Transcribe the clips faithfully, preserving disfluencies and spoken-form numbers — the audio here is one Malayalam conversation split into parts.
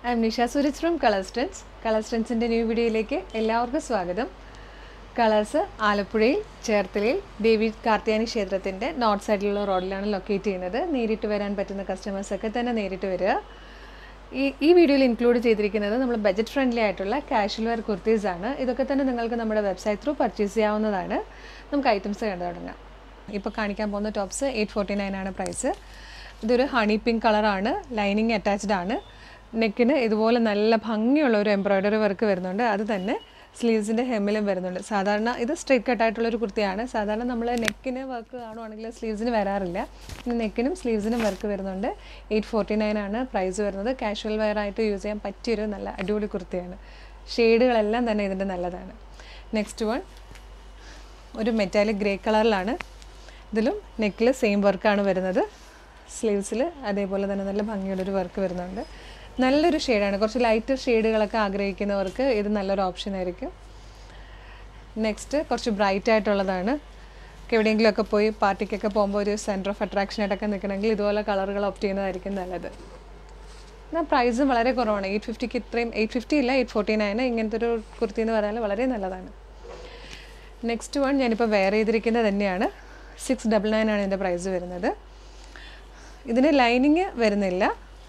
I am Nisha Suraj from Color Trends. Color Trends in the new video like എല്ലാവർക്കും സ്വാഗതം. കളേഴ്സ് ആലപ്പുഴയിൽ ചേർത്തലയിൽ ദേവി കാർത്തിയാനി ക്ഷേത്രത്തിൻ്റെ നോർത്ത് സൈഡിലുള്ള റോഡിലാണ് ലൊക്കേറ്റ് ചെയ്യുന്നത്. നേരിട്ട് വരാൻ പറ്റുന്ന കസ്റ്റമേഴ്സൊക്കെ തന്നെ നേരിട്ട് വരിക. ഈ ഈ വീഡിയോയിൽ ഇൻക്ലൂഡ് ചെയ്തിരിക്കുന്നത് നമ്മൾ ബജറ്റ് ഫ്രണ്ട്ലി ആയിട്ടുള്ള കാഷ്വൽ വെയർ കുർത്തീസ് ആണ്. ഇതൊക്കെ തന്നെ നിങ്ങൾക്ക് നമ്മുടെ വെബ്സൈറ്റ് ത്രൂ പർച്ചേസ് ചെയ്യാവുന്നതാണ്. നമുക്ക് ഐറ്റംസ് കണ്ടു തുടങ്ങാം. ഇപ്പോൾ കാണിക്കാൻ പോകുന്ന ടോപ്സ് എയ്റ്റ് ഫോർട്ടി നയൻ ആണ് പ്രൈസ്. ഇതൊരു ഹണി പിങ്ക് കളറാണ്, ലൈനിങ് അറ്റാച്ച്ഡ് ആണ്. നെക്കിന് ഇതുപോലെ നല്ല ഭംഗിയുള്ള ഒരു എംബ്രോയ്ഡറി വർക്ക് വരുന്നുണ്ട്. അത് തന്നെ സ്ലീവ്സിൻ്റെ ഹെമ്മിലും വരുന്നുണ്ട്. സാധാരണ ഇത് സ്ട്രെയിറ്റ് കട്ടായിട്ടുള്ളൊരു കുർത്തിയാണ്. സാധാരണ നമ്മൾ നെക്കിന് വർക്ക് കാണുവാണെങ്കിൽ സ്ലീവ്സിന് വരാറില്ല. പിന്നെ നെക്കിനും സ്ലീവ്സിനും വർക്ക് വരുന്നുണ്ട്. എയ്റ്റ് ഫോർട്ടി നയൻ ആണ് പ്രൈസ് വരുന്നത്. കാഷ്വൽ വെയർ ആയിട്ട് യൂസ് ചെയ്യാൻ പറ്റിയൊരു നല്ല അടിപൊളി കുർത്തിയാണ്. ഷെയ്ഡുകളെല്ലാം തന്നെ ഇതിൻ്റെ നല്ലതാണ്. നെക്സ്റ്റ് വൺ ഒരു മെറ്റാലിക് ഗ്രേ കളറിലാണ്. ഇതിലും നെക്കിൽ സെയിം വർക്കാണ് വരുന്നത്. സ്ലീവ്സിൽ അതേപോലെ തന്നെ നല്ല ഭംഗിയുള്ളൊരു വർക്ക് വരുന്നുണ്ട്. നല്ലൊരു ഷെയ്ഡാണ്. കുറച്ച് ലൈറ്റ് ഷെയ്ഡുകളൊക്കെ ആഗ്രഹിക്കുന്നവർക്ക് ഇത് നല്ലൊരു ഓപ്ഷൻ ആയിരിക്കും. നെക്സ്റ്റ് കുറച്ച് ബ്രൈറ്റ് ആയിട്ടുള്ളതാണ്. എവിടെയെങ്കിലുമൊക്കെ പോയി പാർട്ടിക്കൊക്കെ പോകുമ്പോൾ ഒരു സെൻറ്റർ ഓഫ് അട്രാക്ഷനായിട്ടൊക്കെ നിൽക്കണമെങ്കിൽ ഇതുപോലെ കളറുകൾ ഓപ്റ്റ് ചെയ്യുന്നതായിരിക്കും നല്ലത്. എന്നാൽ പ്രൈസും വളരെ കുറവാണ്. എയ്റ്റ് ഫിഫ്റ്റിക്ക് ഇത്രയും എയ്റ്റ് ഫിഫ്റ്റി ഇല്ല എയ്റ്റ് ഫോർട്ടി നയന് ഇങ്ങനത്തെ ഒരു കുർത്തി എന്ന് പറഞ്ഞാൽ വളരെ നല്ലതാണ്. നെക്സ്റ്റ് വൺ ഞാനിപ്പോൾ വെയർ ചെയ്തിരിക്കുന്നത് തന്നെയാണ്. സിക്സ് ഡബിൾ നയൻ ആണ് ഇതിൻ്റെ പ്രൈസ് വരുന്നത്. ഇതിന് ലൈനിങ് വരുന്നില്ല.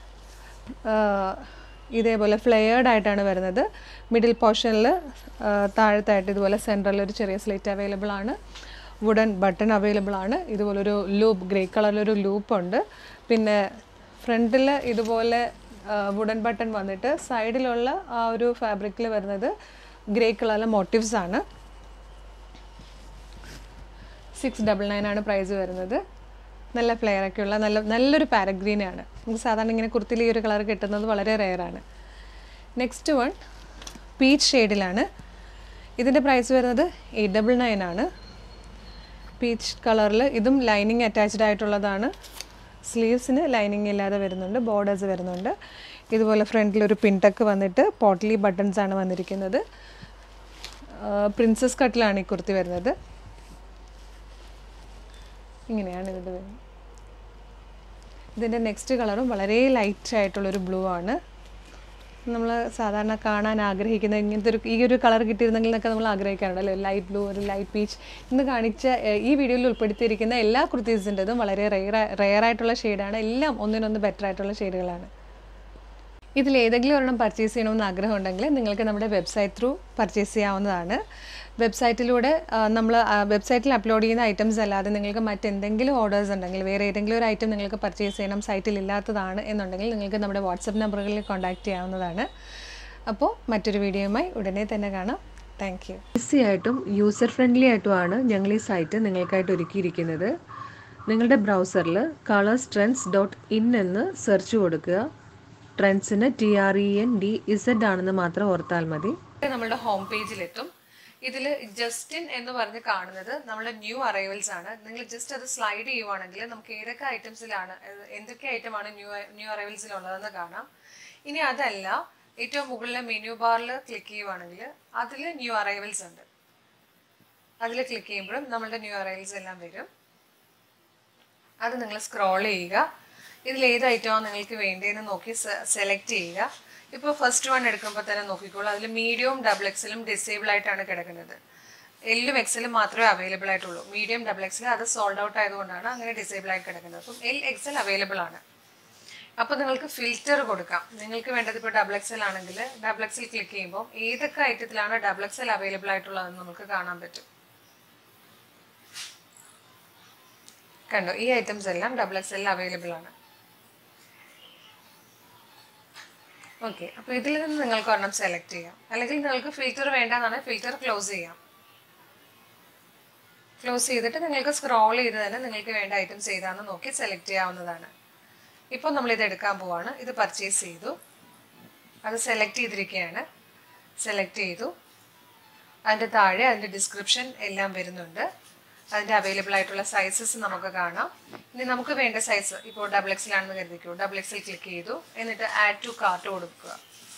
ഇതേപോലെ ഫ്ലെയേർഡ് ആയിട്ടാണ് വരുന്നത്. മിഡിൽ പോർഷനിൽ താഴത്തായിട്ട് ഇതുപോലെ സെൻറ്ററിൽ ഒരു ചെറിയ സ്ലിറ്റ് അവൈലബിൾ ആണ്. വുഡൻ ബട്ടൺ അവൈലബിൾ ആണ്. ഇതുപോലൊരു ലൂപ്പ് ഗ്രേ കളറിലൊരു ലൂപ്പുണ്ട്. പിന്നെ ഫ്രണ്ടിൽ ഇതുപോലെ വുഡൻ ബട്ടൺ വന്നിട്ട് സൈഡിലുള്ള ആ ഒരു ഫാബ്രിക്കിൽ വരുന്നത് ഗ്രേ കളറിലെ മോട്ടീവ്സ് ആണ്. സിക്സ് ഡബിൾ നയൻ ആണ് പ്രൈസ് വരുന്നത്. നല്ല ഫ്ലെയറൊക്കെ ഉള്ള നല്ല നല്ലൊരു പാരഗ്രീനാണ്. നമുക്ക് സാധാരണ ഇങ്ങനെ കുർത്തിയിൽ ഈ ഒരു കളർ കിട്ടുന്നത് വളരെ റെയറാണ്. നെക്സ്റ്റ് വൺ പീച്ച് ഷെയ്ഡിലാണ്. ഇതിൻ്റെ പ്രൈസ് വരുന്നത് എയ്റ്റ് ഡബിൾ നയൻ ആണ്. പീച്ച് കളറിൽ ഇതും ലൈനിങ് അറ്റാച്ച്ഡ് ആയിട്ടുള്ളതാണ്. സ്ലീവ്സിന് ലൈനിങ് ഇല്ലാതെ വരുന്നുണ്ട്. ബോർഡേഴ്സ് വരുന്നുണ്ട്. ഇതുപോലെ ഫ്രണ്ടിലൊരു പിൻടക്ക് വന്നിട്ട് പോട്ട്ലി ബട്ടൺസ് ആണ് വന്നിരിക്കുന്നത്. പ്രിൻസസ് കട്ടിലാണ് ഈ കുർത്തി വരുന്നത്. ഇങ്ങനെയാണ് ഇതിൻ്റെ വരുന്നത്. ഇതിൻ്റെ നെക്സ്റ്റ് കളറും വളരെ ലൈറ്റ് ആയിട്ടുള്ളൊരു ബ്ലൂ ആണ്. നമ്മൾ സാധാരണ കാണാൻ ആഗ്രഹിക്കുന്ന ഇങ്ങനത്തെ ഒരു ഈ ഒരു കളർ കിട്ടിയിരുന്നെങ്കിൽ എന്നൊക്കെ നമ്മൾ ആഗ്രഹിക്കാറുണ്ടല്ലോ. ലൈറ്റ് ബ്ലൂ, ഒരു ലൈറ്റ് പീച്ച്. ഇന്ന് കാണിച്ച ഈ വീഡിയോയിൽ ഉൾപ്പെടുത്തിയിരിക്കുന്ന എല്ലാ കുർത്തീസിൻ്റെതും വളരെ റെയർ റെയർ ആയിട്ടുള്ള ഷെയ്ഡാണ്. എല്ലാം ഒന്നിനൊന്ന് ബെറ്റർ ആയിട്ടുള്ള ഷെയ്ഡുകളാണ്. ഇതിലേതെങ്കിലും ഒരെണ്ണം പർച്ചേസ് ചെയ്യണമെന്ന് ആഗ്രഹമുണ്ടെങ്കിൽ നിങ്ങൾക്ക് നമ്മുടെ വെബ്സൈറ്റ് ത്രൂ പർച്ചേസ് ചെയ്യാവുന്നതാണ്. വെബ്സൈറ്റിലൂടെ നമ്മൾ വെബ്സൈറ്റിൽ അപ്ലോഡ് ചെയ്യുന്ന ഐറ്റംസ് അല്ലാതെ നിങ്ങൾക്ക് മറ്റെന്തെങ്കിലും ഓർഡേഴ്സ് ഉണ്ടെങ്കിൽ, വേറെ ഏതെങ്കിലും ഒരു ഐറ്റം നിങ്ങൾക്ക് പർച്ചേസ് ചെയ്യണം, സൈറ്റിൽ ഇല്ലാത്തതാണ് എന്നുണ്ടെങ്കിൽ നിങ്ങൾക്ക് നമ്മുടെ വാട്സപ്പ് നമ്പറുകളിൽ കോൺടാക്റ്റ് ചെയ്യാവുന്നതാണ്. അപ്പോൾ മറ്റൊരു വീഡിയോയുമായി ഉടനെ തന്നെ കാണാം. Thank you. ഈസി ആയിട്ടും യൂസർ ഫ്രണ്ട്ലി ആയിട്ടുമാണ് ഞങ്ങൾ ഈ സൈറ്റ് നിങ്ങൾക്കായിട്ട് ഒരുക്കിയിരിക്കുന്നത്. നിങ്ങളുടെ ബ്രൗസറിൽ കളേഴ്സ് ട്രെൻഡ്സ് ഡോട്ട് ഇൻ എന്ന് സെർച്ച് കൊടുക്കുക. ട്രെൻഡ്സിന് T R E N D Z ആണെന്ന് മാത്രം ഓർത്താൽ മതി. നമ്മുടെ ഹോം പേജിലെത്തും. ഇതിൽ ജസ്റ്റിൻ എന്ന് പറഞ്ഞ് കാണുന്നത് നമ്മുടെ ന്യൂ അറൈവൽസ് ആണ്. നിങ്ങൾ ജസ്റ്റ് അത് സ്ലൈഡ് ചെയ്യുവാണെങ്കിൽ നമുക്ക് ഏതൊക്കെ ഐറ്റംസിലാണ്, എന്തൊക്കെ ഐറ്റമാണ് ന്യൂ ന്യൂ അറൈവൽസിലുള്ളതെന്ന് കാണാം. ഇനി അതല്ല, ഏറ്റവും മുകളിലെ മെനു ബാറിൽ ക്ലിക്ക് ചെയ്യുവാണെങ്കിൽ അതിൽ ന്യൂ അറൈവൽസ് ഉണ്ട്. അതിൽ ക്ലിക്ക് ചെയ്യുമ്പോഴും നമ്മളുടെ ന്യൂ അറൈവൽസ് എല്ലാം വരും. അത് നിങ്ങൾ സ്ക്രോൾ ചെയ്യുക. ഇതിൽ ഏത് ഐറ്റമാണ് നിങ്ങൾക്ക് വേണ്ടതെന്ന് നോക്കി സെലക്ട് ചെയ്യുക. ഇപ്പോൾ ഫസ്റ്റ് വൺ എടുക്കുമ്പോൾ തന്നെ നോക്കിക്കോളൂ. അതിൽ മീഡിയവും ഡബിൾ എക്സലും ഡിസേബിൾ ആയിട്ടാണ് കിടക്കുന്നത്. എല്ലും എക്സലും മാത്രമേ അവൈലബിൾ ആയിട്ടുള്ളൂ. മീഡിയം ഡബിൾ എക്സൽ അത് സോൾഡ് ഔട്ട് ആയതുകൊണ്ടാണ് അങ്ങനെ ഡിസേബിൾ ആയി കിടക്കുന്നത്. അപ്പം എൽ എക്സൽ അവൈലബിൾ ആണ്. അപ്പോൾ നിങ്ങൾക്ക് ഫിൽറ്റർ കൊടുക്കാം. നിങ്ങൾക്ക് വേണ്ടത് ഇപ്പോൾ ഡബിൾ എക്സൽ ആണെങ്കിൽ ഡബിൾ എക്സൽ ക്ലിക്ക് ചെയ്യുമ്പോൾ ഏതൊക്കെ ഐറ്റത്തിലാണ് ഡബിൾ എക്സൽ അവൈലബിൾ ആയിട്ടുള്ളതെന്ന് നമുക്ക് കാണാൻ പറ്റും. കണ്ടോ, ഈ ഐറ്റംസ് എല്ലാം ഡബിൾ എക്സലിൽ അവൈലബിൾ ആണ്. ഓക്കെ, അപ്പോൾ ഇതിൽ നിന്ന് നിങ്ങൾക്ക് ഒരെണ്ണം സെലക്ട് ചെയ്യാം. അല്ലെങ്കിൽ നിങ്ങൾക്ക് ഫിൽറ്റർ വേണ്ടെന്നാണ് ഫിൽറ്റർ ക്ലോസ് ചെയ്യാം. ക്ലോസ് ചെയ്തിട്ട് നിങ്ങൾക്ക് സ്ക്രോൾ ചെയ്ത് തന്നെ നിങ്ങൾക്ക് വേണ്ട ഐറ്റംസ് ഏതാണെന്ന് നോക്കി സെലക്ട് ചെയ്യാവുന്നതാണ്. ഇപ്പോൾ നമ്മളിത് എടുക്കാൻ പോവാണ്. ഇത് പർച്ചേസ് ചെയ്തു, അത് സെലക്ട് ചെയ്തിരിക്കുകയാണ്. സെലക്ട് ചെയ്തു. അതിൻ്റെ താഴെ അതിൻ്റെ ഡിസ്ക്രിപ്ഷൻ എല്ലാം വരുന്നുണ്ട്. അതിൻ്റെ അവൈലബിൾ ആയിട്ടുള്ള സൈസസ് നമുക്ക് കാണാം. ഇനി നമുക്ക് വേണ്ട സൈസ് ഇപ്പോൾ ഡബിൾ എക്സിലാണെന്ന് കരുതിക്കൂ. ഡബിൾ എക്സിൽ ക്ലിക്ക് ചെയ്തു. എന്നിട്ട് ആഡ് ടു കാർട്ട് കൊടുക്കുക.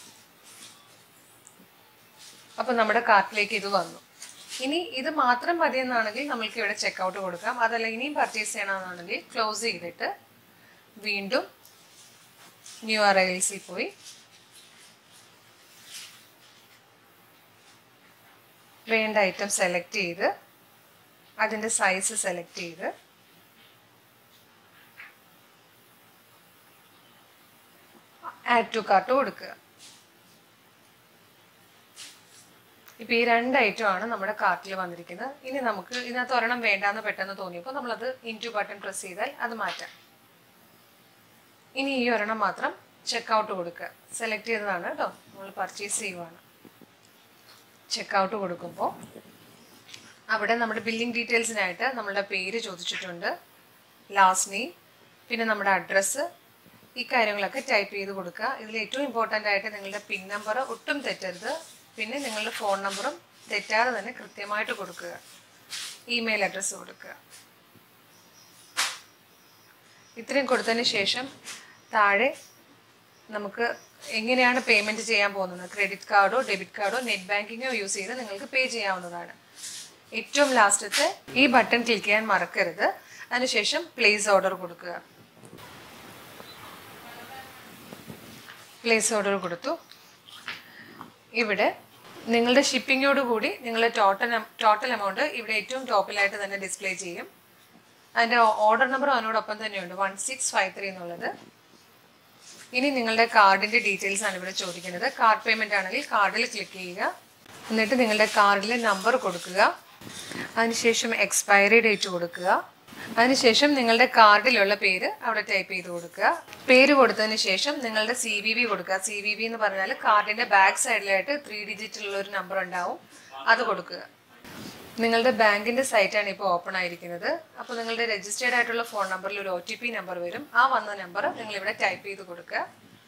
അപ്പോൾ നമ്മുടെ കാർട്ടിലേക്ക് ഇത് വന്നു. ഇനി ഇത് മാത്രം മതിയെന്നാണെങ്കിൽ നമ്മൾക്ക് ഇവിടെ ചെക്കൗട്ട് കൊടുക്കാം. അതല്ല ഇനിയും പർച്ചേസ് ചെയ്യണമെന്നാണെങ്കിൽ ക്ലോസ് ചെയ്തിട്ട് വീണ്ടും ന്യൂ അറൈവൽസിൽ പോയി വേണ്ട ഐറ്റം സെലക്ട് ചെയ്ത് അതിൻ്റെ സൈസ് സെലക്ട് ചെയ്ത് ആഡ് ടു കാർട്ട് കൊടുക്കുക. ഇപ്പോൾ ഈ രണ്ട് ഐറ്റമാണ് നമ്മുടെ കാർട്ടിൽ വന്നിരിക്കുന്നത്. ഇനി നമുക്ക് ഇതിനകത്ത് ഒരെണ്ണം വേണ്ടാന്ന് പെട്ടെന്ന് തോന്നിയപ്പോൾ നമ്മളത് ഇൻറ്റു ബട്ടൺ പ്രസ് ചെയ്താൽ അത് മാറ്റാം. ഇനി ഈ ഒരെണ്ണം മാത്രം ചെക്കൗട്ട് കൊടുക്കുക. സെലക്ട് ചെയ്തതാണ് കേട്ടോ, നമ്മൾ പർച്ചേസ് ചെയ്യുവാണ്. ചെക്കൗട്ട് കൊടുക്കുമ്പോൾ അവിടെ നമ്മുടെ ബില്ലിംഗ് ഡീറ്റെയിൽസിനായിട്ട് നമ്മളുടെ പേര് ചോദിച്ചിട്ടുണ്ട്, ലാസ്റ്റ് നെയിം, പിന്നെ നമ്മുടെ അഡ്രസ്സ്, ഈ കാര്യങ്ങളൊക്കെ ടൈപ്പ് ചെയ്ത് കൊടുക്കുക. ഇതിൽ ഏറ്റവും ഇമ്പോർട്ടൻ്റ് ആയിട്ട് നിങ്ങളുടെ പിൻ നമ്പർ ഒട്ടും തെറ്റരുത്. പിന്നെ നിങ്ങളുടെ ഫോൺ നമ്പറും തെറ്റാതെ തന്നെ കൃത്യമായിട്ട് കൊടുക്കുക. ഇമെയിൽ അഡ്രസ്സ് കൊടുക്കുക. ഇത്രയും കൊടുത്തതിന് ശേഷം താഴെ നമുക്ക് എങ്ങനെയാണ് പേയ്മെൻറ്റ് ചെയ്യാൻ പോകുന്നത്, ക്രെഡിറ്റ് കാർഡോ ഡെബിറ്റ് കാർഡോ നെറ്റ് ബാങ്കിങ്ങോ യൂസ് ചെയ്ത് നിങ്ങൾക്ക് പേ ചെയ്യാവുന്നതാണ്. ഏറ്റവും ലാസ്റ്റത്തെ ഈ ബട്ടൺ ക്ലിക്ക് ചെയ്യാൻ മറക്കരുത്. അതിനുശേഷം പ്ലേസ് ഓർഡർ കൊടുക്കുക. പ്ലേസ് ഓർഡർ കൊടുത്തു. ഇവിടെ നിങ്ങളുടെ ഷിപ്പിങ്ങോട് കൂടി നിങ്ങളുടെ ടോട്ടൽ ടോട്ടൽ എമൗണ്ട് ഇവിടെ ഏറ്റവും ടോപ്പിലായിട്ട് തന്നെ ഡിസ്പ്ലേ ചെയ്യും. അതിൻ്റെ ഓർഡർ നമ്പർ അതിനോടൊപ്പം തന്നെയുണ്ട്, വൺ സിക്സ് ഫൈവ് ത്രീ എന്നുള്ളത്. ഇനി നിങ്ങളുടെ കാർഡിൻ്റെ ഡീറ്റെയിൽസ് ആണ് ഇവിടെ ചോദിക്കുന്നത്. കാർഡ് പേയ്മെൻ്റ് ആണെങ്കിൽ കാർഡിൽ ക്ലിക്ക് ചെയ്യുക. എന്നിട്ട് നിങ്ങളുടെ കാർഡിലെ നമ്പർ കൊടുക്കുക. അതിനുശേഷം എക്സ്പയറി ഡേറ്റ് കൊടുക്കുക. അതിനുശേഷം നിങ്ങളുടെ കാർഡിലുള്ള പേര് അവിടെ ടൈപ്പ് ചെയ്ത് കൊടുക്കുക. പേര് കൊടുത്തതിന് ശേഷം നിങ്ങളുടെ സി വി വി കൊടുക്കുക. സി വി വി എന്ന് പറഞ്ഞാൽ കാർഡിൻ്റെ ബാക്ക് സൈഡിലായിട്ട് ത്രീ ഡിജിറ്റുള്ള ഒരു നമ്പർ ഉണ്ടാവും, അത് കൊടുക്കുക. നിങ്ങളുടെ ബാങ്കിൻ്റെ സൈറ്റാണ് ഇപ്പോൾ ഓപ്പൺ ആയിരിക്കുന്നത്. അപ്പോൾ നിങ്ങളുടെ രജിസ്റ്റേർഡ് ആയിട്ടുള്ള ഫോൺ നമ്പറിൽ ഒരു ഒ ടി പി നമ്പർ വരും. ആ വന്ന നമ്പർ നിങ്ങളിവിടെ ടൈപ്പ് ചെയ്ത് കൊടുക്കുക.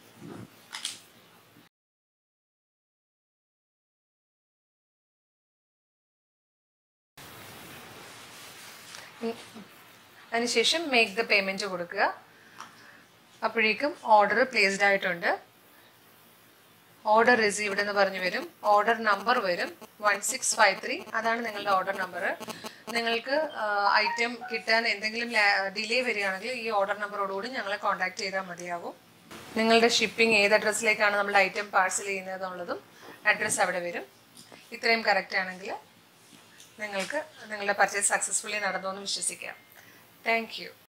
അതിനുശേഷം മേക്ക് ദ പേയ്മെൻറ്റ് കൊടുക്കുക. അപ്പോഴേക്കും ഓർഡർ പ്ലേസ്ഡ് ആയിട്ടുണ്ട്. ഓർഡർ റിസീവ്ഡ് എന്ന് പറഞ്ഞു വരും. ഓർഡർ നമ്പർ വരും വൺ സിക്സ് ഫൈവ് ത്രീ, അതാണ് നിങ്ങളുടെ ഓർഡർ നമ്പർ. നിങ്ങൾക്ക് ഐറ്റം കിട്ടാൻ എന്തെങ്കിലും ഡിലേ വരികയാണെങ്കിൽ ഈ ഓർഡർ നമ്പറോടുകൂടി ഞങ്ങളെ കോൺടാക്ട് ചെയ്താൽ മതിയാവും. നിങ്ങളുടെ ഷിപ്പിംഗ് ഏത് അഡ്രസ്സിലേക്കാണ് നമ്മുടെ ഐറ്റം പാഴ്സൽ ചെയ്യുന്നത് എന്നുള്ളതും അഡ്രസ്സ് അവിടെ വരും. ഇത്രയും കറക്റ്റ് ആണെങ്കിൽ നിങ്ങൾക്ക് നിങ്ങളുടെ പർച്ചേസ് സക്സസ്ഫുള്ളി നടന്നു എന്ന് വിശ്വസിക്കാം. Thank U.